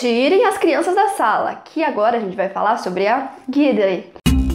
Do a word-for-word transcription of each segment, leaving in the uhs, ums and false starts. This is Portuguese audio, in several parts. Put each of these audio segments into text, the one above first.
Tirem as crianças da sala, que agora a gente vai falar sobre a guédrée.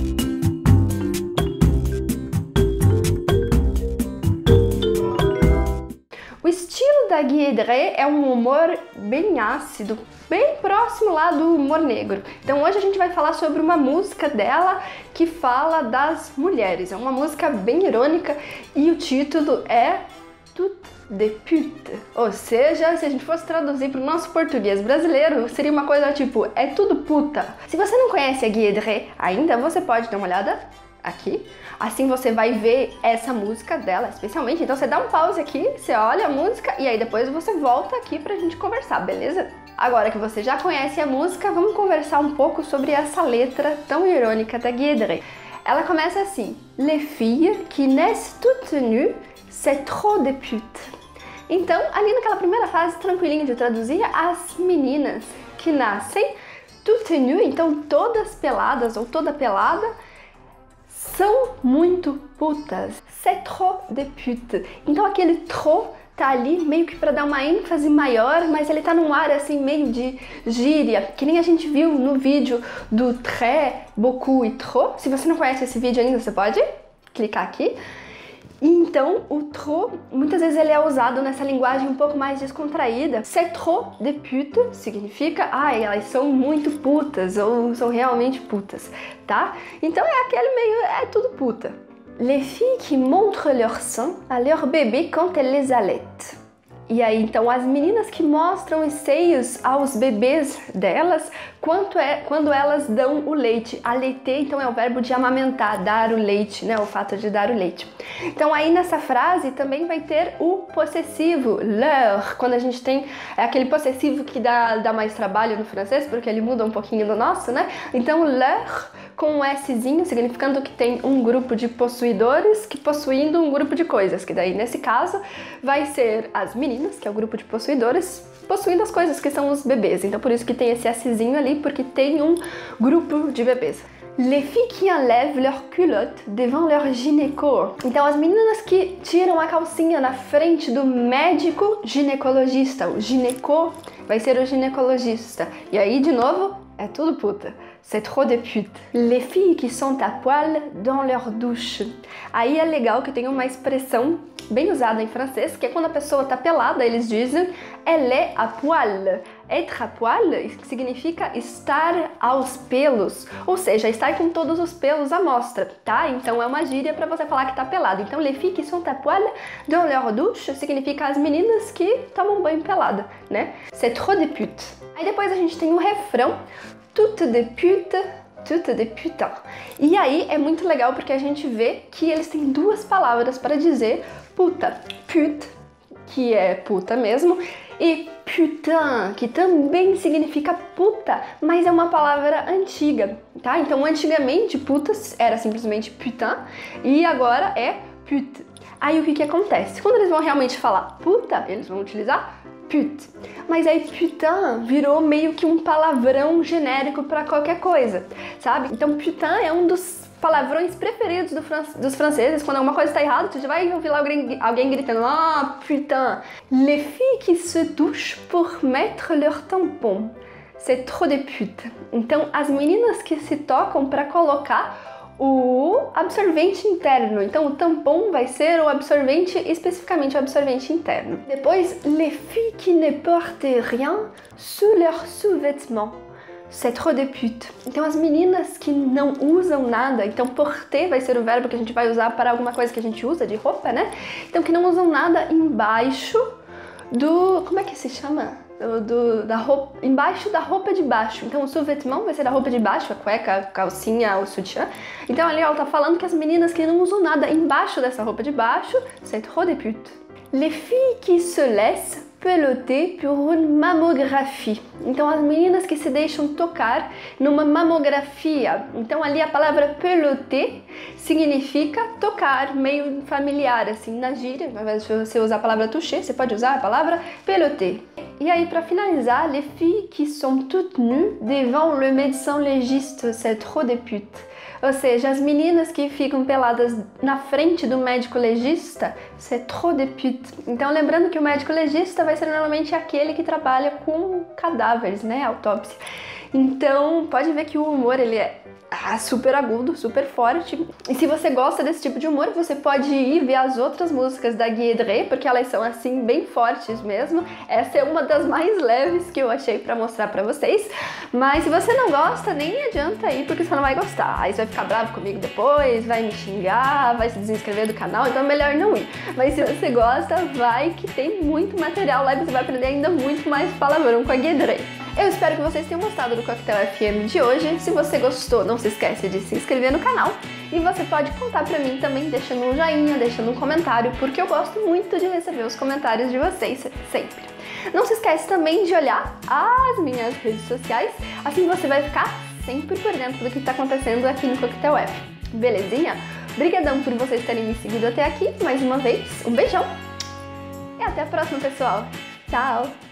O estilo da guédrée é um humor bem ácido, bem próximo lá do humor negro. Então hoje a gente vai falar sobre uma música dela que fala das mulheres. É uma música bem irônica e o título é Toutes des putes. Ou seja, se a gente fosse traduzir para o nosso português brasileiro, seria uma coisa tipo, é tudo puta. Se você não conhece a guédrée ainda, você pode dar uma olhada aqui. Assim você vai ver essa música dela, especialmente. Então você dá um pause aqui, você olha a música e aí depois você volta aqui pra gente conversar, beleza? Agora que você já conhece a música, vamos conversar um pouco sobre essa letra tão irônica da guédrée. Ela começa assim: Les filles qui naissent toutes nues, c'est trop de putes. Então, ali naquela primeira fase, tranquilinho de traduzir, as meninas que nascem toutes nues, então todas peladas ou toda pelada, são muito putas. C'est trop de pute. Então aquele trop tá ali meio que para dar uma ênfase maior, mas ele tá num ar assim meio de gíria, que nem a gente viu no vídeo do très, beaucoup e trop. Se você não conhece esse vídeo ainda, você pode clicar aqui. E então o trop, muitas vezes ele é usado nessa linguagem um pouco mais descontraída. C'est trop de pute significa, ai, elas são muito putas ou são realmente putas, tá? Então é aquele meio, é tudo puta. Les filles qui montrent leur sein à leur bébé quand elles les allaitent. E aí, então, as meninas que mostram os seios aos bebês delas quanto é, quando elas dão o leite. Allaiter, então, é o verbo de amamentar, dar o leite, né? O fato de dar o leite. Então, aí nessa frase também vai ter o possessivo, leur. Quando a gente tem é aquele possessivo que dá, dá mais trabalho no francês, porque ele muda um pouquinho do nosso, né? Então, leur com um Szinho, significando que tem um grupo de possuidores que possuindo um grupo de coisas, que daí, nesse caso, vai ser as meninas, que é o grupo de possuidores, possuindo as coisas que são os bebês. Então, por isso que tem esse Szinho ali, porque tem um grupo de bebês. Les filles qui enlèvent leur culotte devant leur gynéco. Então, as meninas que tiram a calcinha na frente do médico ginecologista. O gineco vai ser o ginecologista. E aí, de novo, é tudo puta. C'est trop de pute. Les filles qui sont à poil dans leur douche. Aí é legal que tem uma expressão bem usada em francês, que é quando a pessoa tá pelada, eles dizem elle est à poil. Être à poil significa estar aos pelos, ou seja, estar com todos os pelos à mostra, tá? Então é uma gíria para você falar que tá pelado. Então, les filles qui sont à poil dans leur douche significa as meninas que tomam banho pelada, né? C'est trop de pute. Aí depois a gente tem o refrão, toutes des putes, toutes des putains. E aí é muito legal porque a gente vê que eles têm duas palavras para dizer puta. Pute, que é puta mesmo, e putain, que também significa puta, mas é uma palavra antiga, tá? Então antigamente putas era simplesmente putain e agora é pute. Aí o que que acontece? Quando eles vão realmente falar puta, eles vão utilizar pute. Mas aí putain virou meio que um palavrão genérico para qualquer coisa, sabe? Então putain é um dos palavrões preferidos do fran dos franceses. Quando alguma coisa está errada, você já vai ouvir lá alguém, alguém gritando ah, putain. Les filles qui se douchent pour mettre leur tampon. C'est trop de pute. Então as meninas que se tocam para colocar o absorvente interno. Então o tampon vai ser o absorvente, especificamente o absorvente interno. Depois, les filles qui ne portent rien sous leurs sous-vêtements. C'est trop de pute. Então as meninas que não usam nada, então porter vai ser o verbo que a gente vai usar para alguma coisa que a gente usa de roupa, né? Então que não usam nada embaixo do... como é que se chama? Do, do, da roupa, embaixo da roupa de baixo. Então o sous-vêtement vai ser a roupa de baixo, a cueca, a calcinha, o sutiã. Então ali ela tá falando que as meninas que não usam nada embaixo dessa roupa de baixo, c'est trop de pute. Les filles qui se laissent peloter pour une mammographie. Então as meninas que se deixam tocar numa mamografia. Então ali a palavra peloter significa tocar, meio familiar assim na gíria. Ao invés de você usar a palavra toucher, você pode usar a palavra peloter. E aí, para finalizar, les filles qui sont toutes nues devant le médecin légiste, c'est trop de pute. Ou seja, as meninas que ficam peladas na frente do médico legista, c'est trop de pute. Então, lembrando que o médico legista vai ser normalmente aquele que trabalha com cadáveres, né, autópsia. Então, pode ver que o humor, ele é Ah, super agudo, super forte. E se você gosta desse tipo de humor, você pode ir ver as outras músicas da Guédré, porque elas são assim bem fortes mesmo. Essa é uma das mais leves que eu achei pra mostrar pra vocês. Mas se você não gosta, nem adianta ir, porque você não vai gostar. Aí você vai ficar bravo comigo depois, vai me xingar, vai se desinscrever do canal, então é melhor não ir. Mas se você gosta, vai que tem muito material lá e você vai aprender ainda muito mais palavrão com a Guédré. Eu espero que vocês tenham gostado do Coquetel F M de hoje. Se você gostou, não se esquece de se inscrever no canal. E você pode contar pra mim também deixando um joinha, deixando um comentário, porque eu gosto muito de receber os comentários de vocês, sempre. Não se esquece também de olhar as minhas redes sociais, assim você vai ficar sempre por dentro do que está acontecendo aqui no Coquetel F. Belezinha? Obrigadão por vocês terem me seguido até aqui, mais uma vez. Um beijão e até a próxima, pessoal. Tchau!